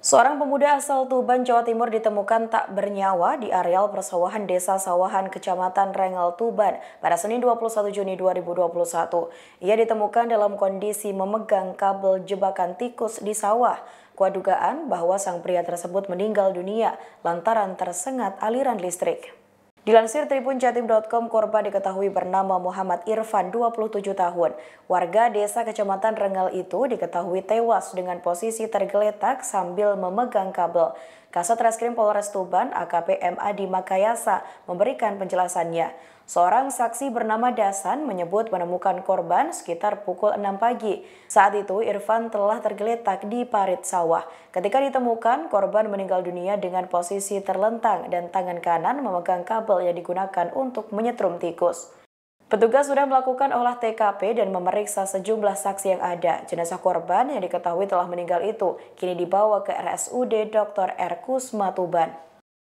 Seorang pemuda asal Tuban, Jawa Timur ditemukan tak bernyawa di areal persawahan Desa Sawahan, Kecamatan Rengel, Tuban pada Senin 21 Juni 2021. Ia ditemukan dalam kondisi memegang kabel jebakan tikus di sawah. Kuat dugaan bahwa sang pria tersebut meninggal dunia lantaran tersengat aliran listrik. Dilansir tribunjatim.com, korban diketahui bernama Muhammad Irfan, 27 tahun. Warga desa Kecamatan Rengel itu diketahui tewas dengan posisi tergeletak sambil memegang kabel. Kasat Reskrim Polres Tuban, AKP M. Adi Makayasa, memberikan penjelasannya. Seorang saksi bernama Dasan menyebut menemukan korban sekitar pukul 6 pagi. Saat itu Irfan telah tergeletak di parit sawah. Ketika ditemukan, korban meninggal dunia dengan posisi terlentang dan tangan kanan memegang kabel yang digunakan untuk menyetrum tikus. Petugas sudah melakukan olah TKP dan memeriksa sejumlah saksi yang ada. Jenazah korban yang diketahui telah meninggal itu kini dibawa ke RSUD Dr. R. Kusma Tuban.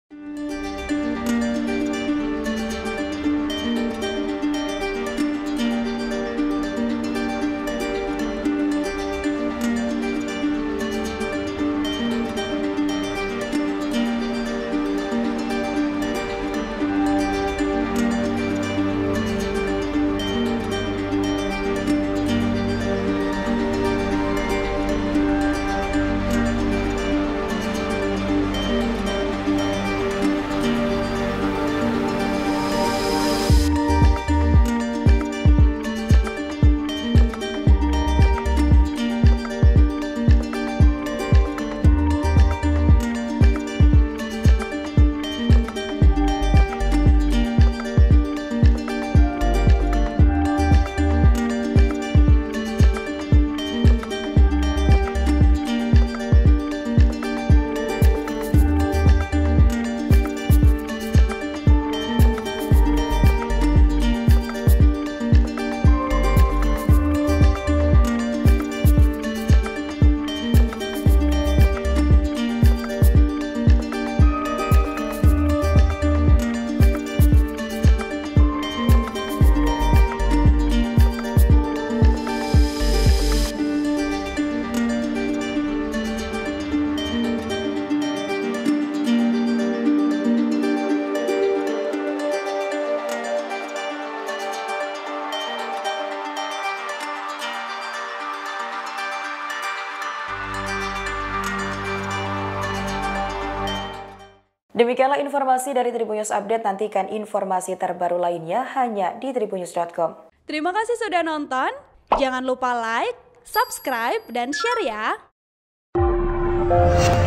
Demikianlah informasi dari Tribun News Update. Nantikan informasi terbaru lainnya hanya di tribunnews.com. Terima kasih sudah nonton. Jangan lupa like, subscribe, dan share ya.